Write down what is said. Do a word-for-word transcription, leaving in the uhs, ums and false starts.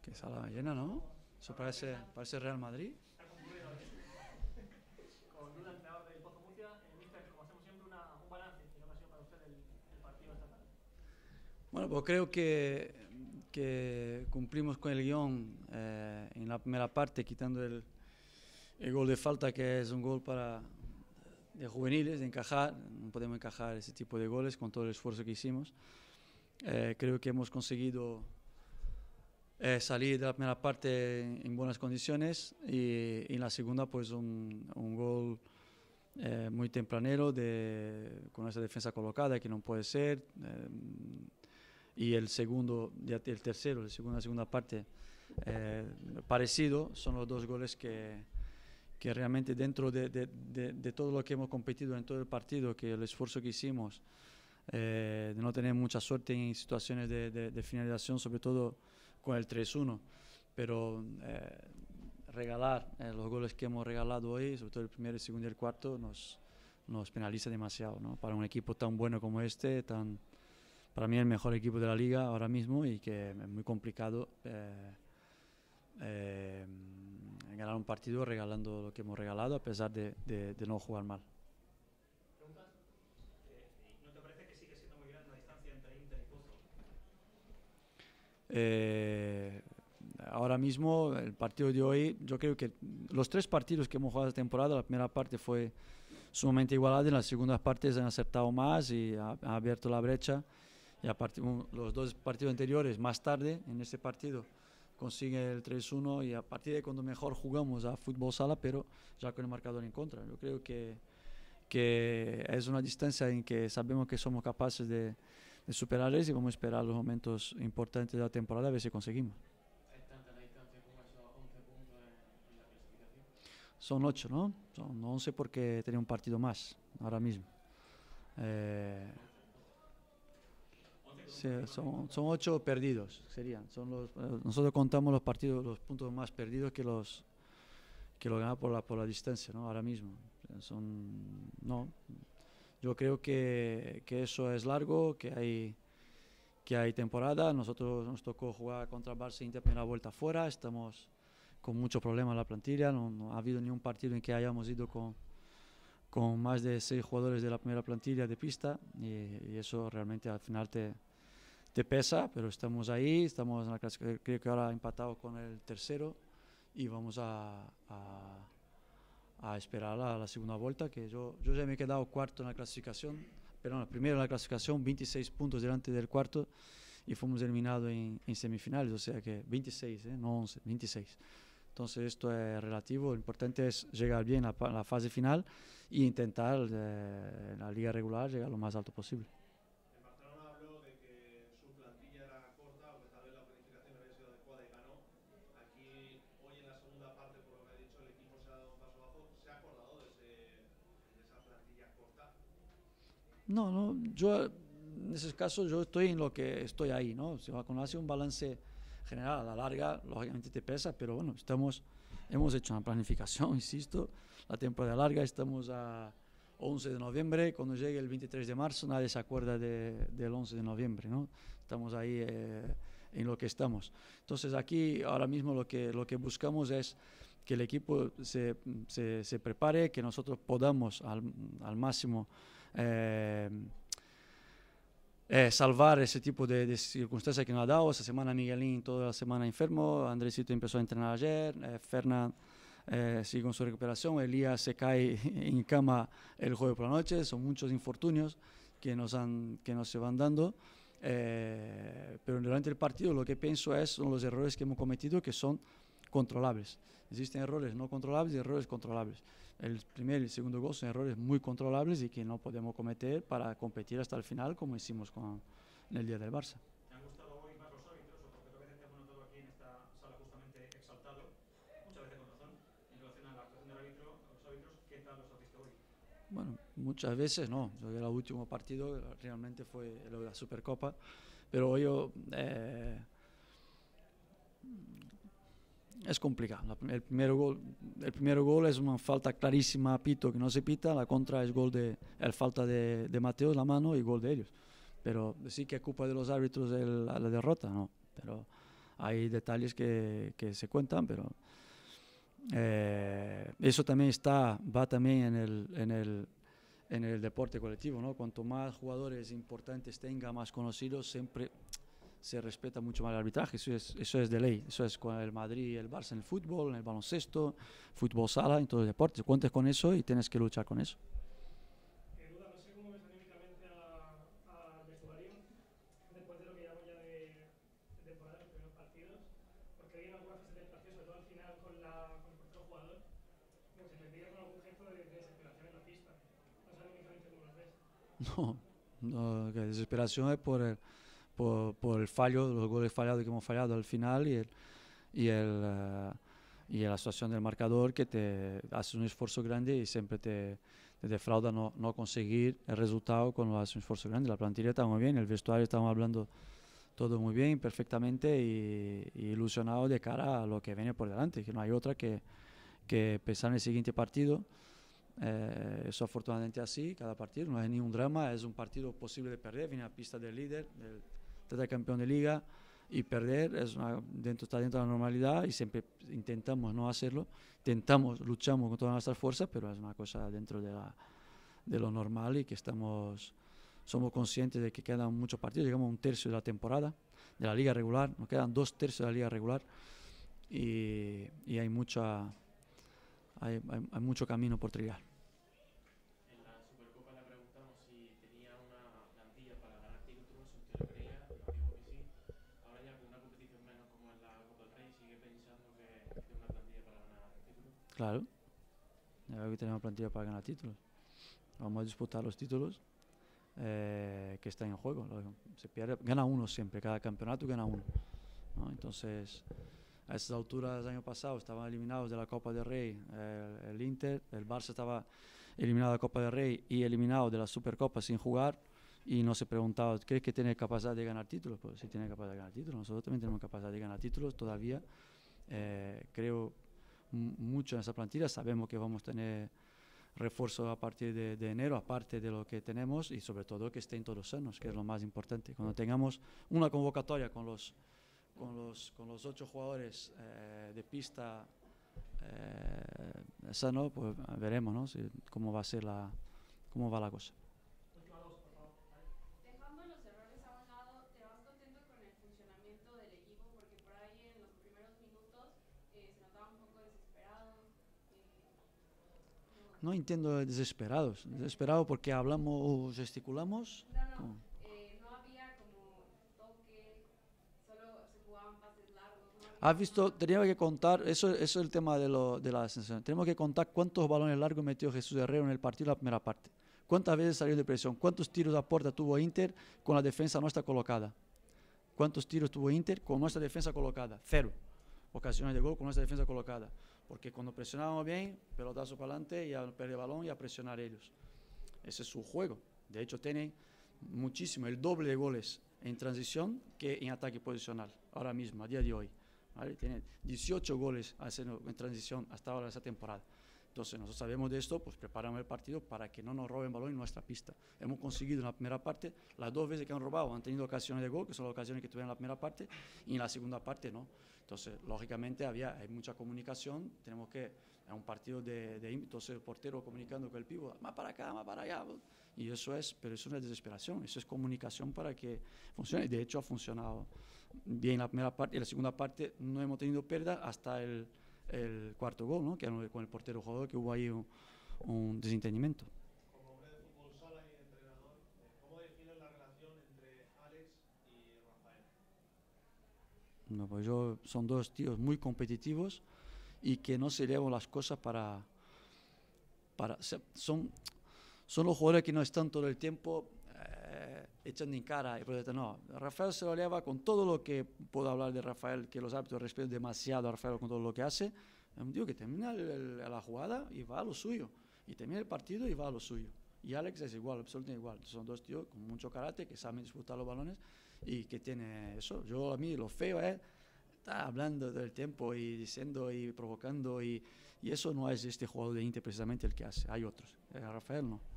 Qué sala llena, ¿no? Eso parece, parece Real Madrid. Con Luna, entrenador del Pozo Murcia, eh, mister, como hacemos siempre, una, un balance de lo que ha sido para usted el, el partido esta tarde. Bueno, pues creo que, que cumplimos con el guión eh, en la primera parte, quitando el, el gol de falta, que es un gol para de juveniles, de encajar. No podemos encajar ese tipo de goles con todo el esfuerzo que hicimos. Eh, creo que hemos conseguido eh, salir de la primera parte en, en buenas condiciones y, y en la segunda pues un, un gol eh, muy tempranero de, con esa defensa colocada que no puede ser. Eh, y el segundo, el tercero, la segunda, segunda parte eh, parecido, son los dos goles que, que realmente dentro de, de, de, de todo lo que hemos competido en todo el partido, que el esfuerzo que hicimos, eh, de no tener mucha suerte en situaciones de, de, de finalización, sobre todo con el tres uno, pero eh, regalar eh, los goles que hemos regalado hoy, sobre todo el primero, el segundo y el cuarto, nos, nos penaliza demasiado, ¿no? Para un equipo tan bueno como este, tan, para mí el mejor equipo de la liga ahora mismo, y que es muy complicado eh, eh, ganar un partido regalando lo que hemos regalado, a pesar de, de, de no jugar mal. ¿Preguntas? Eh, ¿No te parece que sigue siendo muy grande la distancia entre Inter y Pozo? Eh, ahora mismo el partido de hoy, yo creo que los tres partidos que hemos jugado esta temporada, la primera parte fue sumamente igualada, en las segundas partes han acertado más y ha, ha abierto la brecha, y a partir, los dos partidos anteriores, más tarde en este partido consigue el tres uno, y a partir de cuando mejor jugamos a fútbol sala, pero ya con el marcador en contra. Yo creo que, que es una distancia en que sabemos que somos capaces de, de superarles, y vamos a esperar los momentos importantes de la temporada a ver si conseguimos. ¿Es tanta la distancia como esos once puntos en, en la clasificación? Son ocho, ¿no? Son once porque tenía un partido más ahora mismo. Eh, sí, son, son ocho perdidos, serían. Son los, eh, nosotros contamos los partidos, los puntos más perdidos que los que lo ganan por la, por la distancia, ¿no? Ahora mismo. Son, no. Yo creo que, que eso es largo, que hay, que hay temporada. Nosotros nos tocó jugar contra Barça Inter primera vuelta fuera, estamos con mucho problema en la plantilla, no, no ha habido ni un partido en que hayamos ido con, con más de seis jugadores de la primera plantilla de pista, y, y eso realmente al final te, te pesa, pero estamos ahí, estamos en la clase, creo que ahora empatados con el tercero, y vamos a, a, a esperar la, la segunda vuelta, que yo, yo ya me he quedado cuarto en la clasificación, perdón, primero en la clasificación, veintiséis puntos delante del cuarto, y fuimos eliminados en, en semifinales, o sea que veintiséis, ¿eh? No once, veintiséis. Entonces esto es relativo, lo importante es llegar bien a la fase final e intentar eh, en la liga regular llegar lo más alto posible. En Barcelona habló de que su plantilla era corta, o que tal vez la planificación había sido adecuada y ganó. Aquí, hoy en la segunda parte, por lo que ha dicho, el equipo se ha dado un paso abajo. ¿Se ha acordado de, ese, de esa plantilla corta? No, no, yo en ese caso yo estoy en lo que estoy ahí, ¿no? Si cuando hace un balance general a la larga, lógicamente te pesa, pero bueno, estamos, hemos hecho una planificación, insisto, la temporada larga, estamos a once de noviembre, cuando llegue el veintitrés de marzo nadie se acuerda de, del once de noviembre, ¿no? Estamos ahí eh, en lo que estamos. Entonces aquí ahora mismo lo que, lo que buscamos es que el equipo se, se, se prepare, que nosotros podamos al, al máximo eh, eh, salvar ese tipo de, de circunstancias que nos ha dado. Esta semana Miguelín toda la semana enfermo, Andresito empezó a entrenar ayer, eh, Fernán eh, sigue con su recuperación, Elías se cae en cama el jueves por la noche. Son muchos infortunios que nos, han, que nos se van dando, eh, pero durante el partido lo que pienso es son los errores que hemos cometido, que son controlables. Existen errores no controlables y errores controlables. El primer y el segundo gol son errores muy controlables y que no podemos cometer para competir hasta el final, como hicimos con, en el día del Barça. ¿Te han gustado hoy más los árbitros, o porque a veces te hemos notado aquí en esta sala justamente exaltado, muchas veces con razón, en relación a la actuación del árbitro, a los árbitros? ¿Qué tal los has visto hoy? Bueno, muchas veces no. Yo el último partido realmente fue lo de la Supercopa, pero yo eh, es complicado. El primer gol, el primer gol es una falta clarísima a Pito que no se pita, la contra es gol de, el falta de, de Mateos, la mano, y gol de ellos. Pero sí que es culpa de los árbitros el, la derrota, no. Pero hay detalles que, que se cuentan, pero eh, eso también está, va también en el, en el, en el deporte colectivo, ¿no? Cuanto más jugadores importantes tenga, más conocidos, siempre se respeta mucho más el arbitraje, eso es, eso es de ley, eso es con el Madrid y el Barça en el fútbol, en el baloncesto, fútbol sala, en todos los deportes, cuentes con eso y tienes que luchar con eso. Eh, Duda, no sé cómo ves anímicamente a- al vestuario después de lo que llevamos ya de, de temporada, los primeros partidos, porque hay algunas fases del partido, sobre todo al final con, la, con el portero jugador, como que se les veía con algún gesto de, de desesperación en la pista. No sé anímicamente cómo los ves. No, no, que desesperación es por el, por, por el fallo, los goles fallados que hemos fallado al final y, el, y, el, uh, y la situación del marcador que te hace un esfuerzo grande y siempre te, te defrauda no, no conseguir el resultado cuando haces un esfuerzo grande. La plantilla está muy bien, el vestuario estamos hablando todo muy bien, perfectamente y, y ilusionado de cara a lo que viene por delante, que no hay otra que, que pensar en el siguiente partido. Eh, eso afortunadamente así, cada partido, no es ningún drama, es un partido posible de perder, viene a pista del líder, del tetracampeón de liga, y perder es una, dentro, está dentro de la normalidad y siempre intentamos no hacerlo, intentamos, luchamos con todas nuestras fuerzas, pero es una cosa dentro de, la, de lo normal y que estamos, somos conscientes de que quedan muchos partidos, llegamos a un tercio de la temporada, de la liga regular, nos quedan dos tercios de la liga regular y, y hay, mucha, hay, hay, hay mucho camino por trillar. En la Supercopa le preguntamos si tenía una plantilla para ganar títulos, si usted lo creía, y nos dijo que sí. Ahora ya con una competición menos como en la Copa del Rey, ¿sigue pensando que tiene una plantilla para ganar títulos? Claro, ya veo que tenemos plantilla para ganar títulos. Vamos a disputar los títulos eh, que están en juego. Se pierde, gana uno siempre, cada campeonato gana uno, ¿no? Entonces, a esas alturas del año pasado estaban eliminados de la Copa del Rey el, el Inter, el Barça estaba eliminado de la Copa del Rey y eliminado de la Supercopa sin jugar y no se preguntaba, ¿crees que tiene capacidad de ganar títulos? Pues sí tiene capacidad de ganar títulos, nosotros también tenemos capacidad de ganar títulos todavía. Eh, creo mucho en esa plantilla, sabemos que vamos a tener refuerzo a partir de, de enero, aparte de lo que tenemos y sobre todo que estén todos sanos, que es lo más importante. Cuando tengamos una convocatoria con los, con los, con los ocho jugadores eh, de pista eh, sano, pues veremos, ¿no? Si, cómo va a ser la, cómo va la cosa. Dejando los errores a un lado, ¿te vas contento con el funcionamiento del equipo? Porque por ahí en los primeros minutos eh, se notaba un poco desesperado. Eh, no. No entiendo desesperados, desesperado porque hablamos, gesticulamos. No, no, eh, no había como toque, solo se jugaban pases largos. No había ¿Has visto? como- Tenía que contar, eso, eso es el tema de, lo, de la sensación. Tenemos que contar cuántos balones largos metió Jesús Herrero en el partido en la primera parte. ¿Cuántas veces salió de presión? ¿Cuántos tiros a puerta tuvo Inter con la defensa nuestra colocada? ¿Cuántos tiros tuvo Inter con nuestra defensa colocada? Cero. Ocasiones de gol con nuestra defensa colocada. Porque cuando presionábamos bien, pelotazo para adelante y a perder el balón y a presionar ellos. Ese es su juego. De hecho, tienen muchísimo, el doble de goles en transición que en ataque posicional, ahora mismo, a día de hoy. ¿Vale? Tiene dieciocho goles en transición hasta ahora de esa temporada. Entonces, nosotros sabemos de esto, pues preparamos el partido para que no nos roben balón en nuestra pista. Hemos conseguido en la primera parte, las dos veces que han robado han tenido ocasiones de gol, que son las ocasiones que tuvieron en la primera parte, y en la segunda parte no. Entonces, lógicamente, había, hay mucha comunicación, tenemos que, es un partido de, de entonces el portero comunicando con el pívot, más para acá, más para allá, y eso es, pero eso no es desesperación, eso es comunicación para que funcione, de hecho ha funcionado bien la primera parte, y la segunda parte no hemos tenido pérdida hasta el el cuarto gol, ¿no? Que con el portero jugador, que hubo ahí un, un desentendimiento. Como hombre de fútbol sala y entrenador, ¿cómo defines la relación entre Alex y Rafael? No, pues yo, son dos tíos muy competitivos y que no se llevan las cosas para... para son, son los jugadores que no están todo el tiempo eh, echando en cara. No, Rafael se lo lleva con todo lo que puedo hablar de Rafael, que los árbitros respetan demasiado a Rafael con todo lo que hace. Es un tío que termina el, el, la jugada y va a lo suyo. Y termina el partido y va a lo suyo. Y Alex es igual, absolutamente igual. Son dos tíos con mucho carácter, que saben disputar los balones y que tiene eso. Yo a mí lo feo es estar hablando todo el tiempo y diciendo y provocando. Y, y eso no es este jugador de Inter precisamente el que hace. Hay otros. Eh, Rafael no.